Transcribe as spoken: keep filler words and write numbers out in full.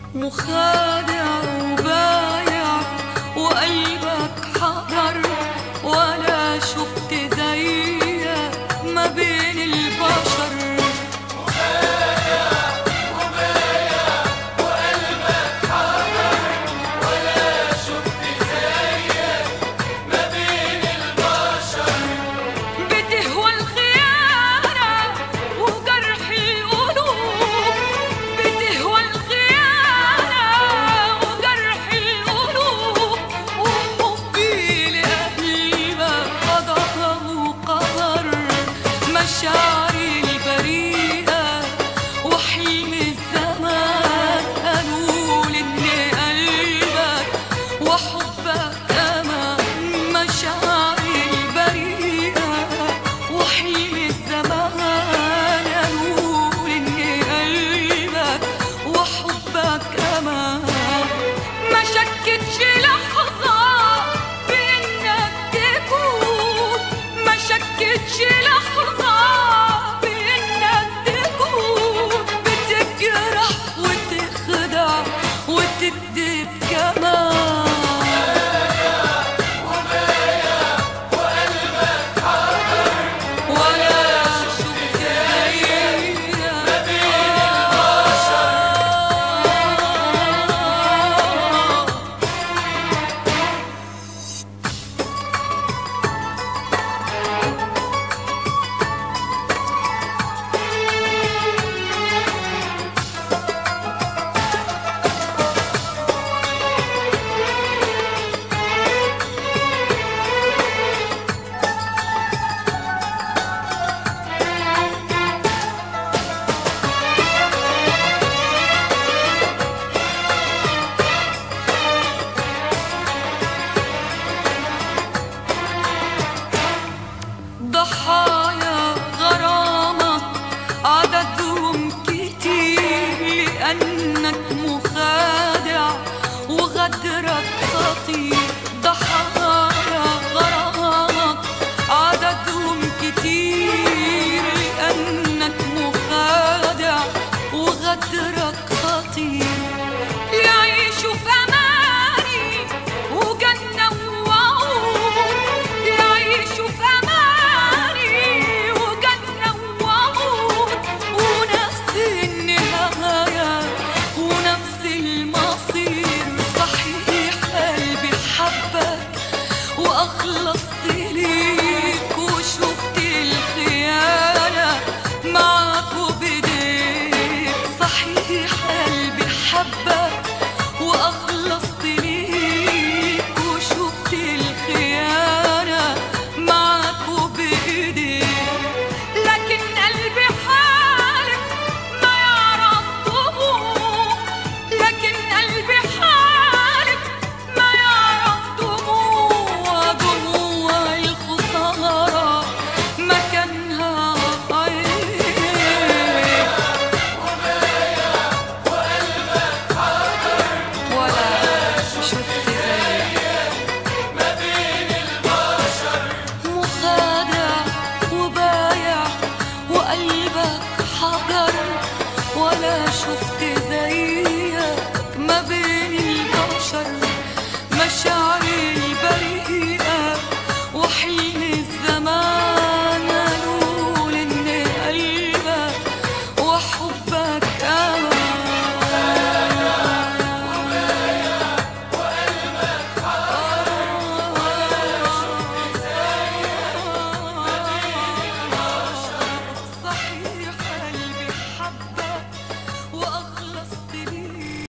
مخادع وبايع وقلبك حضر، ولا شفت زيك ما بين البشر. مخادع وبايع وقلبك حضر، ولا شفت زيك ما بين البشر. بتهوى الخيانة وجرح القلوب، بتهوى الخيانة وجرح القلوب، وحبي لقلبك قضاء وقدر. مشاعري البريئة وحلم الزمان قالوا لي إن قلبك وحبك أمان. مشاعري البريئة وحلم الزمان قالوا لي إن قلبك وحبك أمان. ما شكتش لحظة بإنك تكون، ما شكتش لحظة بإنك تكون بتجرح وتخدع وتكذب كمان. وبايع وقلبك حضر، ولا شفت زيك ما بين البشر. ضحايا غرامك عددهم كتير، لأنك مخادع وغدرك خطير. ضحايا غرامك عددهم كتير، لأنك مخادع وغدرك خطير. يعيشوا في أماني وجنة ووعود، يعيشوا في أماني وجنة ووعود، ونفس النهاية ونفس المصير. صحيح قلبي حبك وأخلصت ليك، وشفت الخيانة معك وبديك. صحيح قلبي حبك